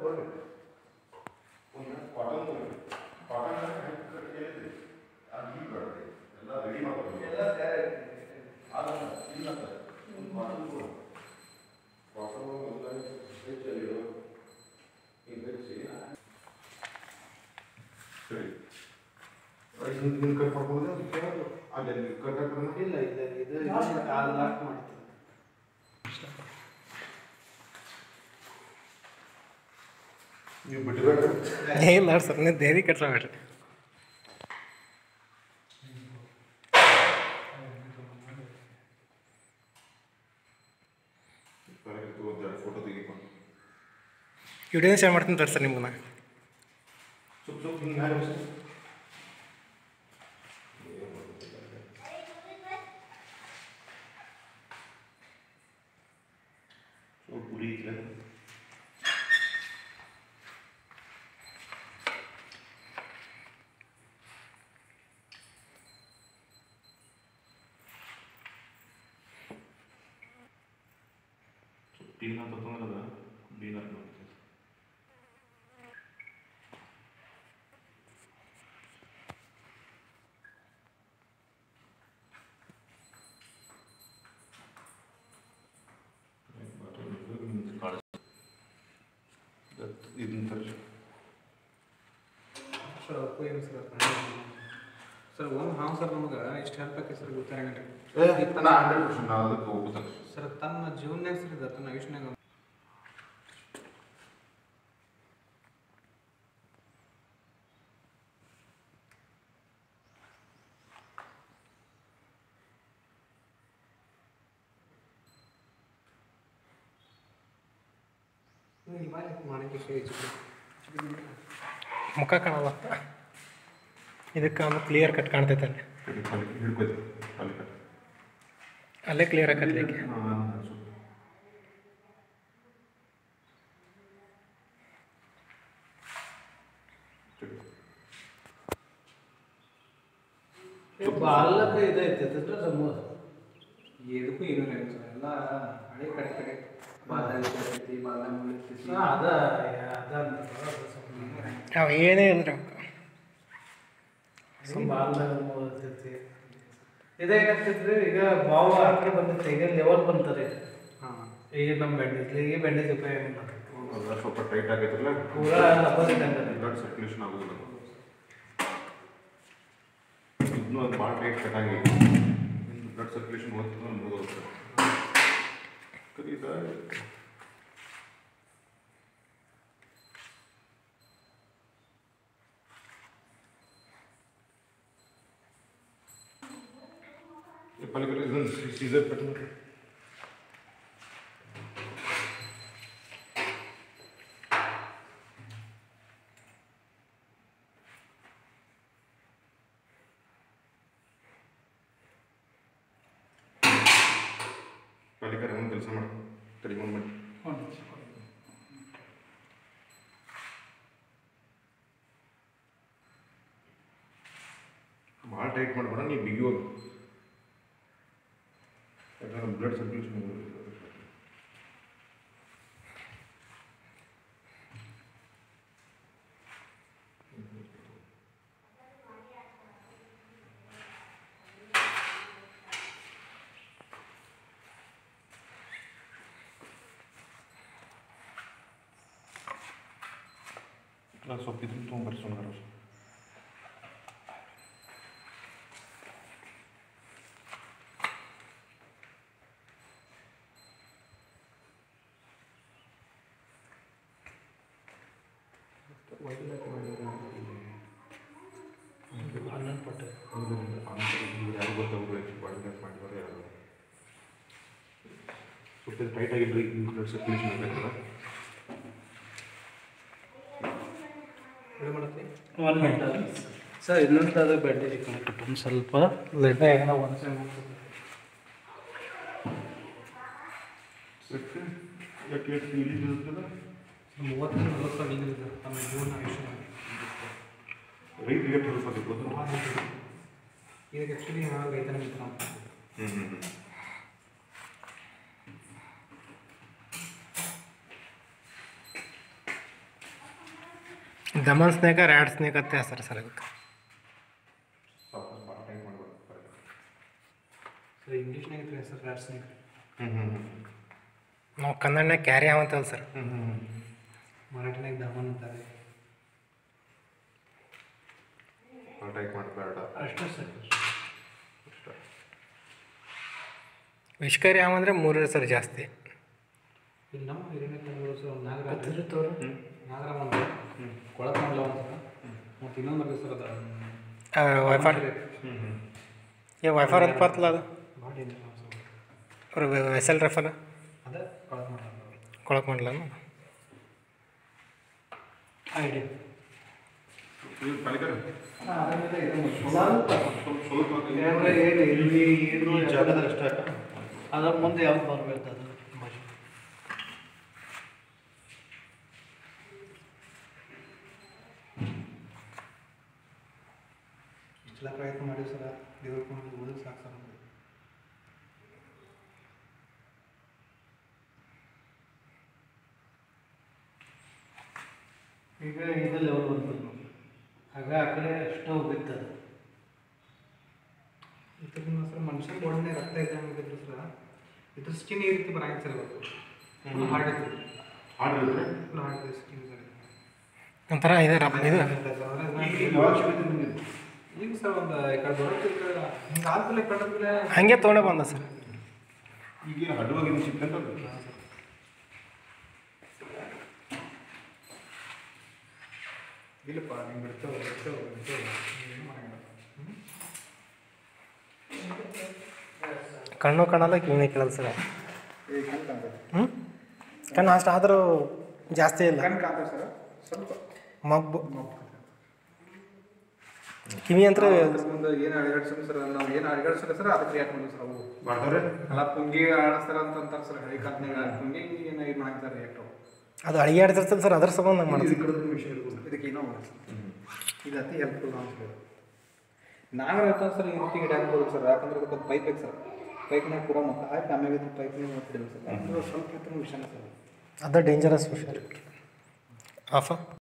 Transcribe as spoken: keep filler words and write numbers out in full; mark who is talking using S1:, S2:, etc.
S1: ಇಲ್ಲ ಇಲ್ಲ ಇದು ಕಾಲು ಲಾಕ್ ಮಾಡ್ತೀನಿ.
S2: ನೀವು ಬಿಟ್ಟಬೇಡ್ರಿ.
S3: ಇಲ್ಲ ಸರ್, ನೀವು ದೇರಿ ಕಟ್ಸಬೇಡ್ರಿ.
S2: ಫೋಟೋ ತೆಗಿಕೊಂಡು
S3: ವಿಡಿಯೋ ಶೇರ್ ಮಾಡ್ತೀನಿ ತೋರಿ ಸರ್ ನಿಮ್ಗೆ. ನಾ
S2: ಸುಪ್ ಸುಪ್ ಹಿಂಗೆ ಮಾಡಿ ಸರ್. ಪುರಿ ಇಲ್ಲ ಕ್ಲೀನ್ ಅಂತ ತೊಂದ್ರೆ ಕ್ಲೀನ್ ಅಂತ ಇದನ್ನ ತರಿಸಿ
S1: ಸರ್ ಅಪ್ಪು ಏನು ಸರ್ ಸರ್ ಒಂದು ಹಾಂ ಸರ್ ನಮಗೆ ಇಷ್ಟು ಹೆಲ್ಪ್ ಆಕೈತೆ ಸರ್ ಗೊತ್ತಾಗಂಗ್ರಿ
S2: ನಾ ಹಂಡ್ರೆಡ್ ಪರ್ಸೆಂಟ್ ನಾವು ಅದಕ್ಕೆ ಹೋಗ್ಬೇಕು
S1: ಸರ್. ತನ್ನ ಜೀವನ್ಯಾಗ ಸರ್ ಇದೆ ತನ್ನ ಆಯುಷ್ನಾಗ
S3: ಮುಖ ಕಾಣಲ್ಲ, ಇದಕ್ಕೆ ಆಮೇಲೆ ಕ್ಲಿಯರ್ ಕಟ್ ಕಾಣ್ತೈತೆ ಅಲ್ಲಿ. ಅಲ್ಲೇ ಕ್ಲಿಯರ್ ಆಕತ್ಲಿಕ್ಕೆ.
S1: ಬಾಲಕ ಇದೈತೆ ಎದಕ್ಕೂ ಏನೂ ಇಲ್ಲ ಸರ್. ಎಲ್ಲ ಹಳೆ ಕಡೆ ಕಡೆ ಬಾಲ ಇರ್ತೈತಿ, ಬಾಲ ಮುಳಿತೈತಿ. ಅದ
S3: ಅವು ಏನೇ ಇಲ್ರಿ
S1: ಬಾಲ್ದಾಗ ಮುಳಿತೈತಿ. ಇದೇನಾಗ್ತೈತ್ರಿ ಈಗ ಬಾವು ಆ ಕಡೆ ಬಂದೈತೆ, ಈಗ ಲೆವೆಲ್ ಬಂತಾರೆ. ಹಾಂ, ಈಗ ನಮ್ಮ ಬ್ಯಾಂಡೇಜ್ ಈಗ ಬ್ಯಾಂಡೇಜ್ ಉಪಯೋಗ ಮಾಡ್ತೀವಿ.
S2: ಸ್ವಲ್ಪ ಟೈಟ್ ಆಗೈತಿಲ್ಲ,
S1: ಪೂರಾ ಲಬ್ಬರ್ ಇದ್ದಂಗೆ
S2: ಬ್ಲಡ್ ಸರ್ಕ್ಯುಲೇಷನ್ ಆಗೋದಿಲ್ಲ. ಇನ್ನೂ ಅದು ಭಾಳ ಟೈಟ್ ಕಟ್ಟಾಗಿ ಬ್ಲಡ್ ಸರ್ಕ್ಯುಲೇಷನ್ ಹೋಗ್ತದೆ ಮುಗಿದೋಗುತ್ತೆ. ಕರೀತಾ ಪಲ್ಕಡೆ ಇದನ್ನು ಸೀಸರ್ ಕಟ್ ಮಾಡಿ ಪಲ್ಕಡೆ ಒಂದು ಕೆಲಸ ಮಾಡಿ ತೆಗೆದುಕೊಂಡು ಬನ್ನಿ. ಭಾಳ ಟೈಟ್ ಮಾಡಬೇಡ, ನೀವು ಬಿಗಿ ಹೋಗಿ ಯಾಕಂದ್ರೆ ಬ್ಲಡ್ ಸರ್ಕ್ಯುಲೇಷನ್ ಸ್ವಲ್ಪ ಇದನ್ನು ತೊಗೊಂಬರ್ರಿ ಸೋನಾರ.
S1: ಹನ್ನೊಂದು ಪಟ್ಟು
S2: ಯಾರು ಗೊತ್ತಾಗ್ಬೇಕು ಬಾಡಿ ಮಾಡಿದಾರೆ ಯಾರು ಸ್ವಲ್ಪ ಟೈಟ್ ಆಗಿದ್ರಿ. ಬ್ಲಡ್ ಸರ್ಕ್ಯುಲೇಷನ್ ಆಗಬೇಕಲ್ಲ,
S1: ಒನ್ ಮಿನಿಟ್ ಸರ್. ಇನ್ನೊಂದು ಅದು ಬ್ಯಾಂಡೇಜ್ ಇಟ್ಕೊಂಡು ಒಂದು ಸ್ವಲ್ಪ ಲೆಟ್ ಏನೋ ಒಂದು ಸೈಡ್
S2: ಯಾಕೆ ಫೀಲಿಂಗ್ ಇರುತ್ತಲ್ಲ
S1: ಮೂವತ್ತು ನಲವತ್ತು ನಿಂಗೆ ನಮ್ಮ ಜೀವನ ಆಯುಷ್ಯ
S2: ರೈತರಿಗೆ ಹೆಲ್ಪ್ ಆಗುತ್ತೆ ಗೊತ್ತಾ?
S1: ಇದಕ್ಕೆ ಆ್ಯಕ್ಚುಲಿ ನಾವು ರೈತನ ಮಿತ್ರ ಅಂತ.
S2: ಹ್ಞೂ ಹ್ಞೂ ಹ್ಞೂ
S3: ದಮನ್ ಸ್ನೇಕ ರ್ಯಾಡ್ ಸ್ನೇಕ್ ಅಂತ ಹೆಸರು ಸರ್ ಅದಕ್ಕೆ.
S2: ಸ್ವಲ್ಪ ಭಾಳ ಟೈಟ್ ಮಾಡ್ಬೇಕು.
S1: ಸರ್ ಇಂಗ್ಲೀಷ್ನಾಗ ಐತ್ರಿ ಸರ್ ರ್ಯಾಟ್ ಸ್ನೇಕ್.
S2: ಹ್ಞೂ ಹ್ಞೂ
S3: ನಾವು ಕನ್ನಡನಾಗ ಕ್ಯಾರಿ ಆವಂತಲ್ಲ ಸರ್.
S2: ಹ್ಞೂ ಹ್ಞೂ
S1: ಮರಾಠಿನಾಗ ದಮನ್ ಅಂತಾರೆ.
S2: ಭಾಳ ಟೈಟ್ ಮಾಡಬೇಡ
S1: ಅಷ್ಟೇ ಸರ್.
S2: ಅಷ್ಟೇ.
S3: ವಿಷ್ಕರಿ ಯಾವ ಅಂದರೆ ಮೂರೇ ಸರ್ ಜಾಸ್ತಿ.
S1: ಇಲ್ಲಿ ನಮ್ಮ ಹಿರಿಯ ತಂಗಳು ಸರ್ ನಾಗರ ನಾಗರ ಒಂದು ಕೊಳಕಮಂಡಲ ಒಂದು ಸರ್ ಮತ್ತು ಇನ್ನೊಂದು ಬರ್ತದೆ ಸರ್ ಅದು
S3: ವೈಫರ್
S2: ಹ್ಞೂ ಹ್ಞೂ
S3: ಏ ವೈಫರ್ ಅಂತ ಬರ್ತಲ್ಲ ಅದು
S1: ಭಾಳ ಡೇಂಜರ್ ಸರ್.
S3: ಅವ್ರ ವೆಸಲ್ ರಫಲ್
S1: ಅದೇ ಕೊಳಕಮಂಡಲ
S3: ಕೊಳಕ್ ಮಾಡಲ
S1: ಐಡಿಯಾ.
S2: ಇದು ಕಲಿಕರ
S1: ಸ್ವಲ್ಪ
S2: ಸ್ವಲ್ಪ
S1: ಏನು ಇಲ್ಲಿ ಏನು
S2: ಈ ಜಾಗದಲ್ಲಿ ಅಷ್ಟೇ ಅಕ್ಕ.
S1: ಅದ್ರ ಮುಂದೆ ಯಾವ್ದು ಬರಬೇಕು ಅದು ಭಾಷೆ. ಇಷ್ಟೆಲ್ಲ ಪ್ರಯತ್ನ ಮಾಡಿ ಸರ ದೇವ್ರ ಓದಕ್ಕೆ ಸಾಕು ಸರ್. ಈಗ ಇದು ಲೆವೆಲ್ ಬರ್ತದೆ ನೋಡಿ. ಆಗ ಆ ಕಡೆ ಸ್ಟವ್ ಬಿತ್ತದು ಇದನ್ನ ಸರ್ ಮನುಷ್ಯನ ಬಾಡಿನೇ ರಕ್ತ ಇದ್ದಂಗಿದ್ರು ಸರ್ ಇದ್ರ ಸ್ಕಿನ್ ಈ ರೀತಿ ಬರಂಗಿಲ್ಲ ಸರ್ ಇವತ್ತು ಫುಲ್ ಹಾರ್ಡ್ ಇರ್ತದೆ.
S2: ಹಾಡಿದ್ರೆ
S1: ಫುಲ್ ಹಾರ್ಡ್ ಇದೆ ಸ್ಕಿನ್ ಸರ್.
S3: ಒಂಥರ ಇದೆ ರಫ್ ಇದು
S1: ಈಗ ಸರ್ ಒಂದು ಈ ಕಡೆ ಬರೋಕ್ಕೆ ಹಿಂಗೆ ಆದ್ಮೇಲೆ ಕಡದ್ಮೇಲೆ
S3: ಹಂಗೆ ತೊಗೊಂಡೆ ಬಂದ ಸರ್.
S2: ಈಗ ಹಡ್ವಾಗಿ ಸಿಕ್ಕಂತ
S1: ಇಲ್ಲಪ್ಪ ನಿಮ್ಗೆ ಬಿಡ್ತೇವೆ ಬಿಡ್ತೇವೆ ಬಿಡ್ತೇವೆ ಏನು ಮಾಡಂಗಿಲ್ಲ.
S3: ಕಣ್ಣು ಕಾಣಲ್ಲ ಕಿವಿನೇ ಕೇಳಲ್ಲ ಸರ್.
S1: ಈಗ ಕಣ್ ಕಾಣ್ತದೆ.
S3: ಹ್ಞೂ ಕಣ್ಣು ಅಷ್ಟು ಆದರೂ ಜಾಸ್ತಿ ಇಲ್ಲ.
S1: ಕಣ್ ಕಾಣ್ತದೆ ಸರ್ ಸ್ವಲ್ಪ
S3: ಮಬ್ಬು ಕಿವಿ ಅಂತ
S1: ಮುಂದೆ ಏನು ಅಡಿಗಾಡ್ಸೋದು ಸರ್ ನಾವು ಏನು ಅಡಿಗಾಡ್ಸೋಲ್ಲ ಸರ್ ಅದಕ್ಕೆ ರಿಯಾಕ್ಟ್ ಮಾಡೋದು ಸರ್ ಅವು
S2: ಮಾಡ್ತಾರೆ.
S1: ಎಲ್ಲ ಪುಂಗಿ ಆಡಿಸ್ತಾರ ಅಂತ ಅಂತಾರೆ ಸರ್ ಹಳಿ ಕಾಲದಾಗ ಪುಂಗಿ ಏನು ಇದು ಮಾಡ್ತಾರೆ ರಿಯಾಕ್ಟ್ ಅವು
S3: ಅದು ಅಡಿಗೆ ಆಡ್ತಿರ್ತಲ್ಲ ಸರ್ ಅದ್ರ ಸಂಬಂಧ ನಂಗೆ ಮಾಡ್ತೀವಿ.
S1: ವಿಷಯ ಇರ್ಬೋದು ಇದಕ್ಕೆ ಏನೋ ಇದು ಅತಿ ಹೆಲ್ಪ್ಫುಲ್ ಅನ್ಸ್ಬೋದು. ನಾವೇ ಹೇಳ್ತಾರೆ ಸರ್ ಈ ರೀತಿ ಗಿಡ ಹಾಕ್ಬೋದು ಸರ್ ಯಾಕಂದ್ರೆ ಅದಕ್ಕೆ ಪೈಪ್ ಬೇಕು ಸರ್. ಪೈಪ್ನಾಗ ಪೂರ ಮಕ್ಕ ಆಯ್ತು ಆಮೇಲೆ ಇದು ಪೈಪ್ನಾಗ ಮಾಡ್ತಿದ್ದೀವಿ ಸರ್ ಅದು ಸ್ವಲ್ಪ ವಿಷಯನೇ ಸರ್.
S3: ಅದು ಡೇಂಜರಸ್ ವಿಷಯ. ಆಫ